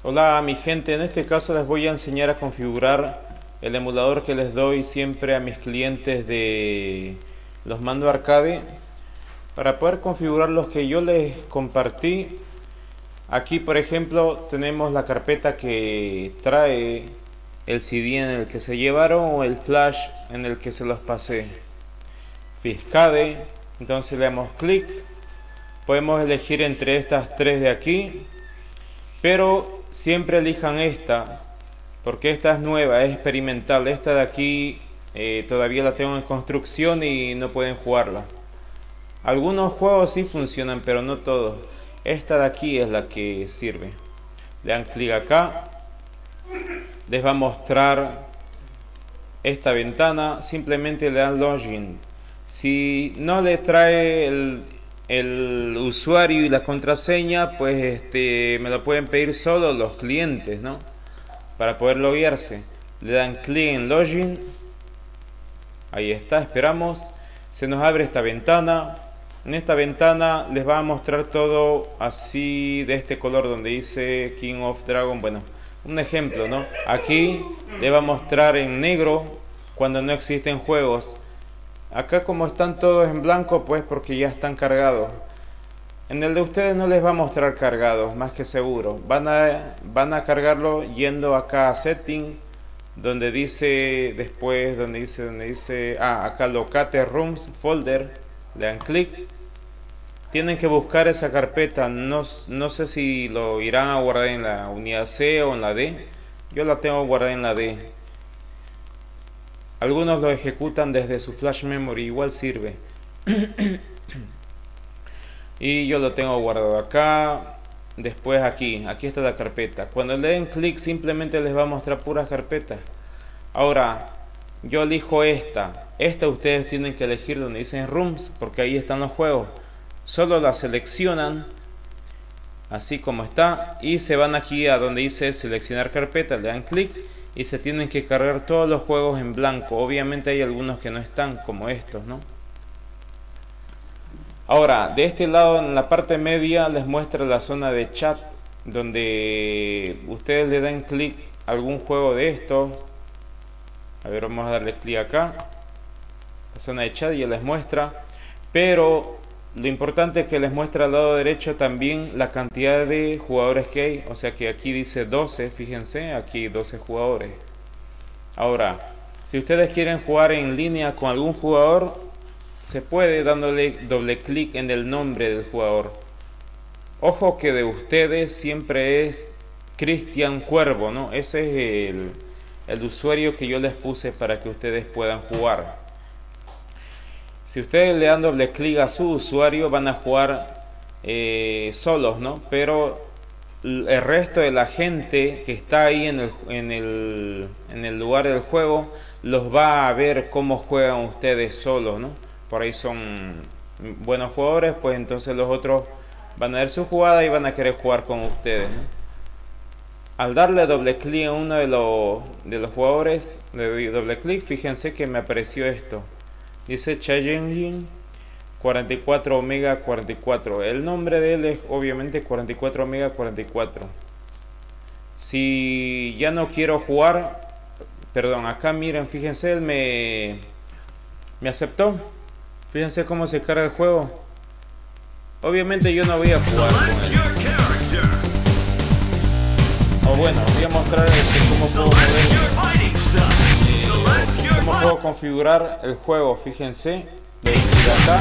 Hola mi gente, en este caso les voy a enseñar a configurar el emulador que les doy siempre a mis clientes de los mando arcade para poder configurar los que yo les compartí. Aquí por ejemplo tenemos la carpeta que trae el CD en el que se llevaron o el flash en el que se los pasé. Fiscade, entonces le damos clic, podemos elegir entre estas tres de aquí, pero siempre elijan esta porque esta es nueva, es experimental. Esta de aquí todavía la tengo en construcción y no pueden jugarla. Algunos juegos sí funcionan, pero no todos. Esta de aquí es la que sirve. Le dan clic acá, les va a mostrar esta ventana, simplemente le dan login. Si no le trae el usuario y la contraseña, pues me lo pueden pedir solo los clientes, ¿no? Para poder loguearse. Le dan clic en login. Ahí está, esperamos. Se nos abre esta ventana. En esta ventana les va a mostrar todo así de este color donde dice King of Dragon. Bueno, un ejemplo, ¿no? Aquí le va a mostrar en negro cuando no existen juegos. Acá como están todos en blanco, pues porque ya están cargados. En el de ustedes no les va a mostrar cargados, más que seguro. Van a cargarlo yendo acá a setting, donde dice después, donde dice acá locate rooms folder. Le dan clic. Tienen que buscar esa carpeta. No sé si lo irán a guardar en la unidad C o en la D. Yo la tengo guardada en la D. Algunos lo ejecutan desde su flash memory, igual sirve. Y yo lo tengo guardado acá. Después aquí está la carpeta. Cuando le den clic simplemente les va a mostrar puras carpetas. Ahora yo elijo esta ustedes tienen que elegir donde dicen rooms, porque ahí están los juegos. Solo la seleccionan así como está y se van aquí a donde dice seleccionar carpeta, le dan clic y se tienen que cargar todos los juegos en blanco. Obviamente hay algunos que no están, como estos, ¿no? Ahora, de este lado en la parte media les muestra la zona de chat, donde ustedes le dan clic a algún juego de estos. A ver, vamos a darle clic acá. La zona de chat ya les muestra, pero lo importante es que les muestra al lado derecho también la cantidad de jugadores que hay. O sea que aquí dice 12, fíjense, aquí 12 jugadores. Ahora, si ustedes quieren jugar en línea con algún jugador, se puede dándole doble clic en el nombre del jugador. Ojo que de ustedes siempre es Cristian Cuervo, ¿no? Ese es el usuario que yo les puse para que ustedes puedan jugar. Si ustedes le dan doble clic a su usuario van a jugar solos, ¿no? Pero el resto de la gente que está ahí en el lugar del juego los va a ver cómo juegan ustedes solos, ¿no? Por ahí son buenos jugadores, pues entonces los otros van a ver su jugada y van a querer jugar con ustedes, ¿no? Al darle doble clic a uno de los jugadores, le doy doble clic, fíjense que me apareció esto. Dice Challenging 44 Omega 44. El nombre de él es obviamente 44 Omega 44. Si ya no quiero jugar, perdón, acá miren, fíjense, él me aceptó. Fíjense cómo se carga el juego. Obviamente yo no voy a jugar con él. O bueno, voy a mostrar cómo puedo configurar el juego. Fíjense, le doy acá.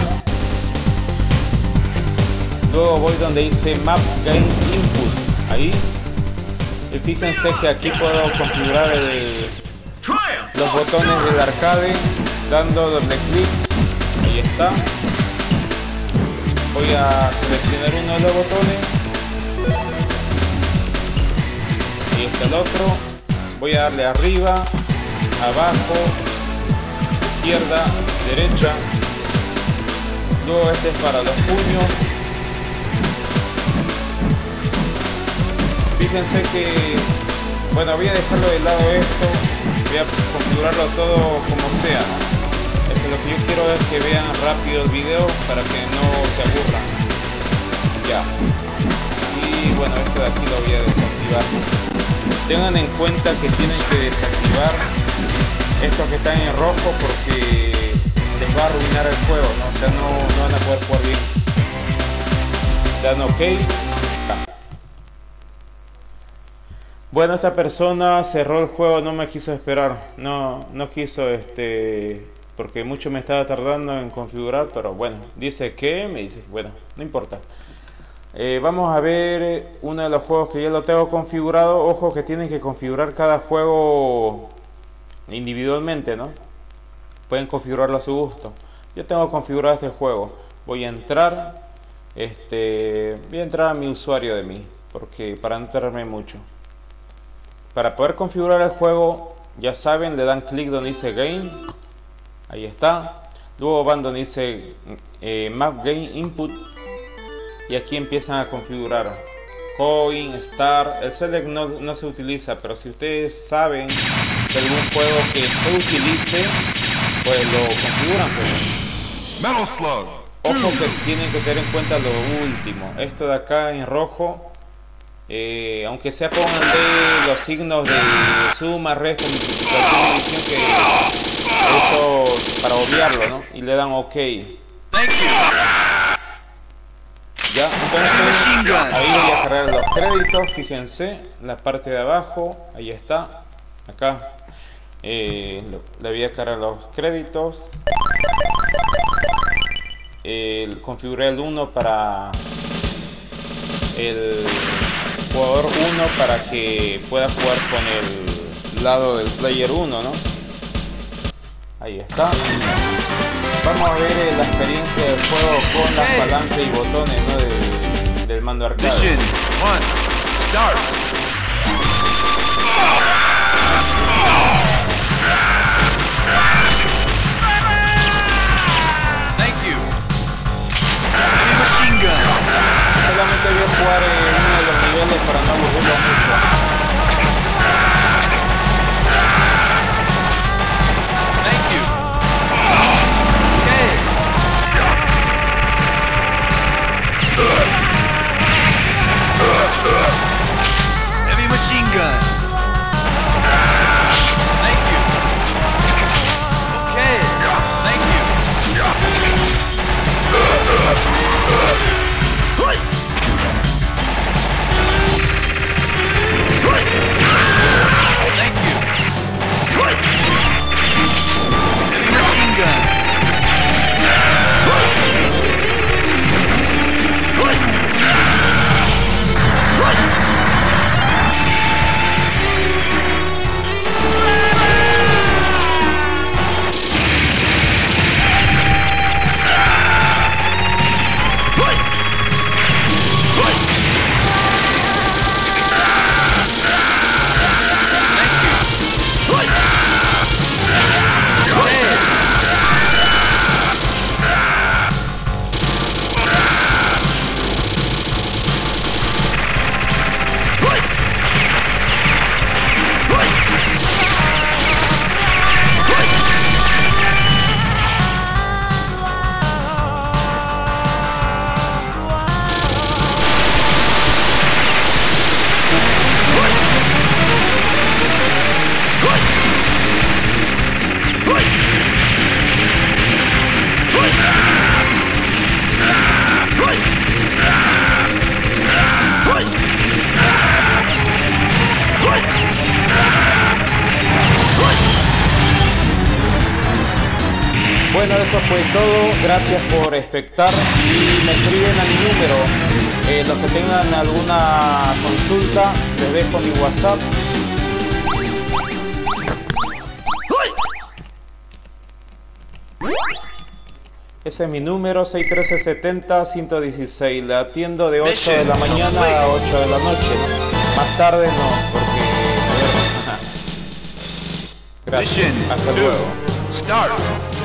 Luego voy donde dice Map Game Input. Ahí. Y fíjense que aquí puedo configurar los botones del arcade dando doble clic. Ahí está. Voy a seleccionar uno de los botones. Ahí está el otro. Voy a darle arriba, abajo, izquierda, derecha. Luego este es para los puños. Fíjense que, bueno, voy a dejarlo de lado esto. Voy a configurarlo todo como sea, ¿no? Lo que yo quiero es que vean rápido el video para que no se aburran. Ya. Y bueno, esto de aquí lo voy a desactivar. desactivar. Tengan en cuenta que tienen que desactivar estos que están en rojo porque les va a arruinar el juego, ¿no? O sea, no van a poder jugar bien. Dan ok. Bueno, esta persona cerró el juego, no me quiso esperar. No quiso, porque mucho me estaba tardando en configurar, pero bueno, dice que, me dice, bueno, no importa. Vamos a ver uno de los juegos que ya lo tengo configurado. Ojo que tienen que configurar cada juego individualmente, ¿no? Pueden configurarlo a su gusto. Yo tengo configurado este juego. Voy a entrar a mi usuario de mí, porque para no enterarme mucho. Para poder configurar el juego, ya saben, le dan clic donde dice Game. Ahí está. Luego van donde dice Map Game Input. Y aquí empiezan a configurar Coin, Star. El Select no se utiliza, pero si ustedes saben de algún juego que se utilice, pues lo configuran. Metal Slug. Ojo que tienen que tener en cuenta lo último. Esto de acá en rojo, aunque sea pónganle los signos de suma, resta, multiplicación, división, que eso para obviarlo, ¿no? Y le dan OK. Ya, entonces ahí voy a cargar los créditos. Fíjense, la parte de abajo, ahí está. Acá le voy a cargar los créditos. Configuré el 1 para el jugador 1 para que pueda jugar con el lado del player 1, ¿no? Ahí está. Vamos a ver la experiencia del juego con las palancas y botones, ¿no? del mando arcade. Mission 1, start. Solamente voy a jugar uno de los niveles para no aburrirlo mucho. Heavy machine gun. Thank you. Okay. Thank you. Thank you. Heavy machine gun. Bueno, eso fue todo. Gracias por espectar y me escriben a mi número. Los que tengan alguna consulta, les dejo mi WhatsApp. Ese es mi número, 613-70-116. Le atiendo de 8 de la mañana a 8 de la noche, ¿no? Más tarde no, porque... Gracias. Hasta luego. Start.